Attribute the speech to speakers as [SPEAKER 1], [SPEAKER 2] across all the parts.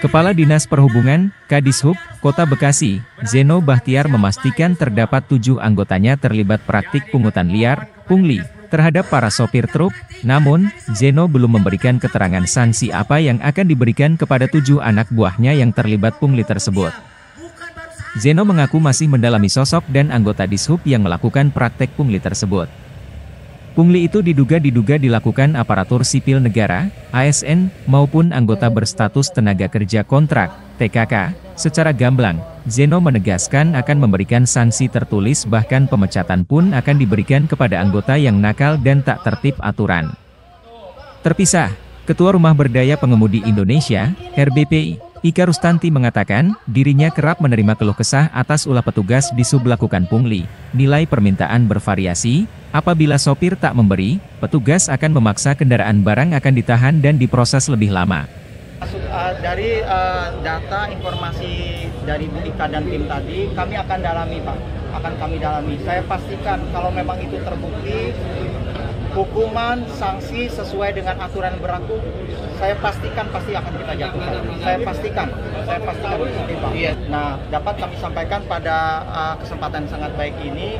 [SPEAKER 1] Kepala Dinas Perhubungan, Kadishub, Kota Bekasi, Zeno Bahtiar memastikan terdapat 7 anggotanya terlibat praktik pungutan liar, pungli, terhadap para sopir truk. Namun, Zeno belum memberikan keterangan sanksi apa yang akan diberikan kepada 7 anak buahnya yang terlibat pungli tersebut. Zeno mengaku masih mendalami sosok dan anggota Dishub yang melakukan praktek pungli tersebut. Pungli itu diduga dilakukan aparatur sipil negara, ASN, maupun anggota berstatus tenaga kerja kontrak, TKK. Secara gamblang, Zeno menegaskan akan memberikan sanksi tertulis, bahkan pemecatan pun akan diberikan kepada anggota yang nakal dan tak tertib aturan. Terpisah, Ketua Rumah Berdaya Pengemudi Indonesia, RBPI, Ika Rustanti mengatakan, dirinya kerap menerima keluh kesah atas ulah petugas Dishub melakukan pungli. Nilai permintaan bervariasi, apabila sopir tak memberi, petugas akan memaksa kendaraan barang akan ditahan dan diproses lebih lama.
[SPEAKER 2] Dari data informasi dari Bu Ika dan tim tadi, kami akan dalami Pak, akan kami dalami. Saya pastikan kalau memang itu terbukti, hukuman, sanksi sesuai dengan aturan berlaku, saya pastikan pasti akan kita jatuhkan. Saya pastikan itu Pak. Nah, dapat kami sampaikan pada kesempatan sangat baik ini,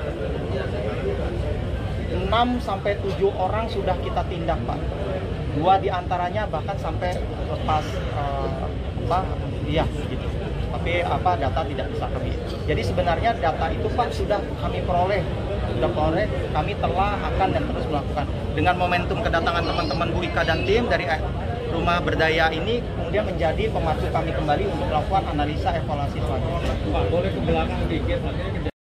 [SPEAKER 2] 6-7 orang sudah kita tindak Pak. 2 diantaranya bahkan sampai lepas gitu. Tapi data tidak bisa kami. Jadi sebenarnya data itu Pak sudah kami peroleh, kami telah akan dan terus melakukan. Dengan momentum kedatangan teman-teman Bu Ika dan tim dari Rumah Berdaya ini kemudian menjadi pemacu kami kembali untuk melakukan analisa evaluasi selanjutnya.
[SPEAKER 3] Pak, boleh ke belakang dikit.